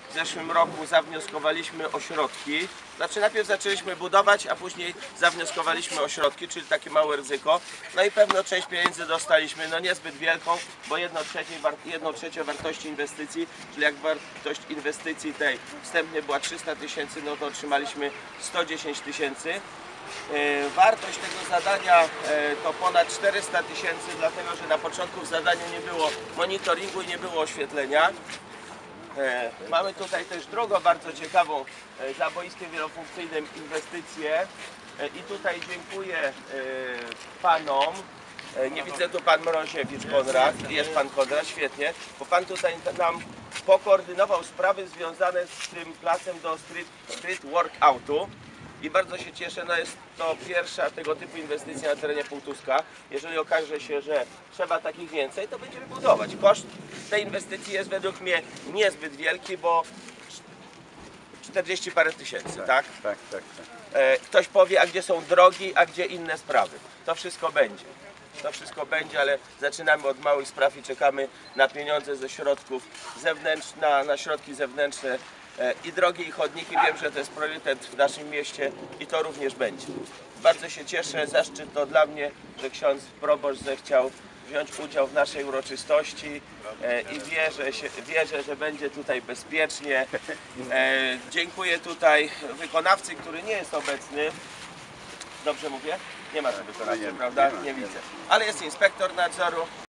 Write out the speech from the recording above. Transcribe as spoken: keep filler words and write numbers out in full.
w zeszłym roku zawnioskowaliśmy o środki. Znaczy najpierw zaczęliśmy budować, a później zawnioskowaliśmy o środki, czyli takie małe ryzyko. No i pewną część pieniędzy dostaliśmy, no niezbyt wielką, bo jedną trzecią, jedną trzecią wartości inwestycji, czyli jak wartość inwestycji tej wstępnie była trzysta tysięcy, no to otrzymaliśmy sto dziesięć tysięcy. Wartość tego zadania to ponad czterysta tysięcy, dlatego że na początku w zadaniu nie było monitoringu i nie było oświetlenia. Mamy tutaj też drugą bardzo ciekawą za boiskiem wielofunkcyjnym inwestycję i tutaj dziękuję panom. Nie widzę tu pan Mroziewicz Konrad, jest pan Konrad, świetnie, bo pan tutaj nam pokoordynował sprawy związane z tym placem do street, street workoutu. I bardzo się cieszę, no jest to pierwsza tego typu inwestycja na terenie Półtuska. Jeżeli okaże się, że trzeba takich więcej, to będziemy budować. Koszt tej inwestycji jest według mnie niezbyt wielki, bo czterdzieści parę tysięcy, tak? Tak, tak, tak. Ktoś powie, a gdzie są drogi, a gdzie inne sprawy. To wszystko będzie. To wszystko będzie, ale zaczynamy od małych spraw i czekamy na pieniądze ze środków zewnętrznych, na, na środki zewnętrzne i drogi, i chodniki. Wiem, że to jest priorytet w naszym mieście i to również będzie. Bardzo się cieszę, zaszczyt to dla mnie, że ksiądz proboszcz zechciał wziąć udział w naszej uroczystości i wierzę, się, wierzę, że będzie tutaj bezpiecznie. Dziękuję tutaj wykonawcy, który nie jest obecny. Dobrze mówię? Nie ma tu wykonawcy, nie, prawda? nie ma, Nie nie widzę. Ale jest inspektor nadzoru.